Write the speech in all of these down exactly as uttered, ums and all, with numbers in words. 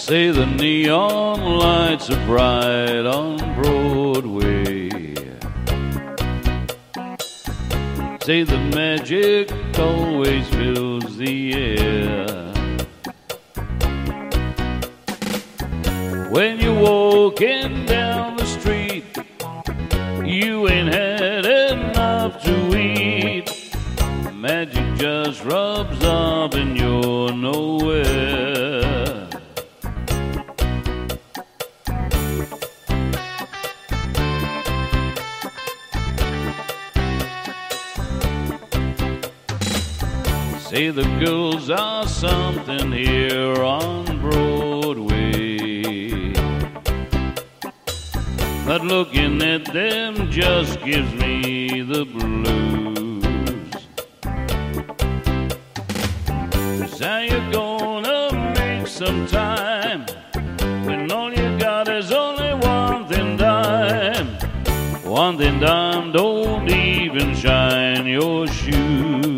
Say the neon lights are bright on Broadway. Say the magic always fills the air. When you're walking down the street, you ain't had enough to eat. Magic just rubs off and you're nowhere. Say the girls are something here on Broadway, but looking at them just gives me the blues. So you're gonna make some time when all you got is only one thin dime. One thin dime don't even shine your shoes.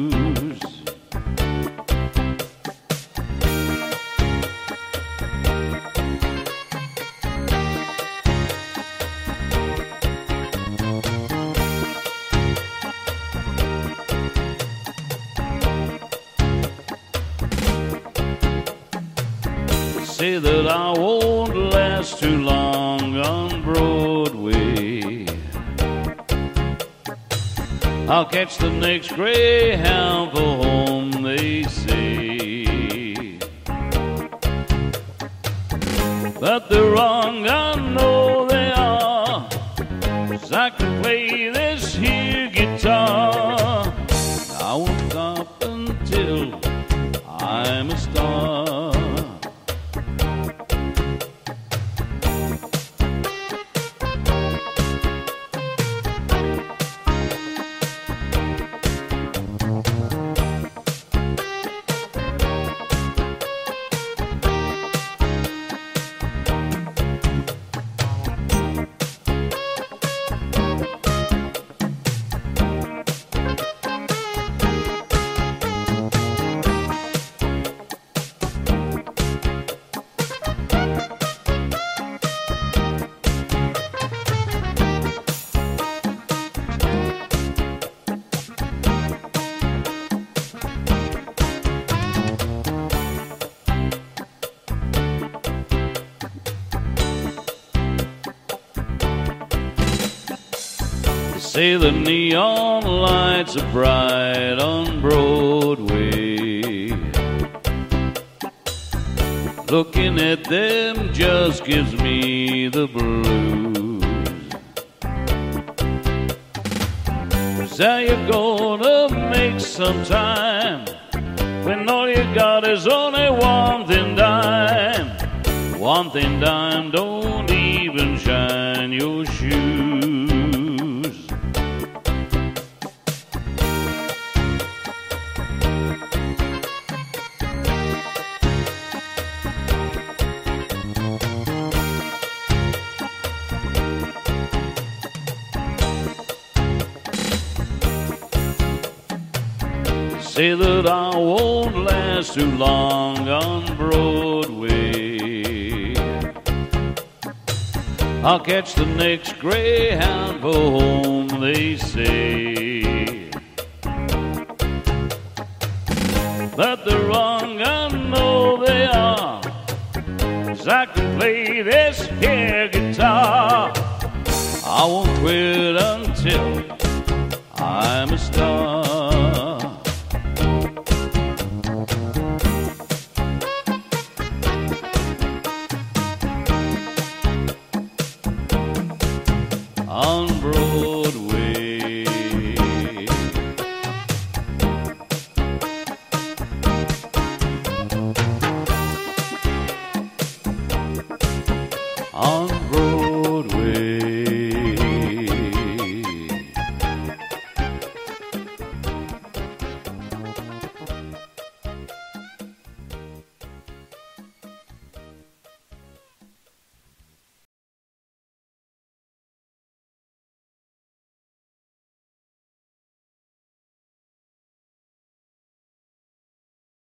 Say that I won't last too long on Broadway. I'll catch the next Greyhound for home, they say. But they're wrong, I know they are, 'cause I can play this here guitar. I won't stop until I'm a star. Say the neon lights are bright on Broadway. Looking at them just gives me the blues. So you're gonna make some time when all you got is only one thin dime. One thin dime don't even shine your shoes. Say that I won't last too long on Broadway. I'll catch the next Greyhound for home, they say. But they're wrong, I know they are, 'cause I can play this here guitar. I won't quit until I'm a star. On Broadway, on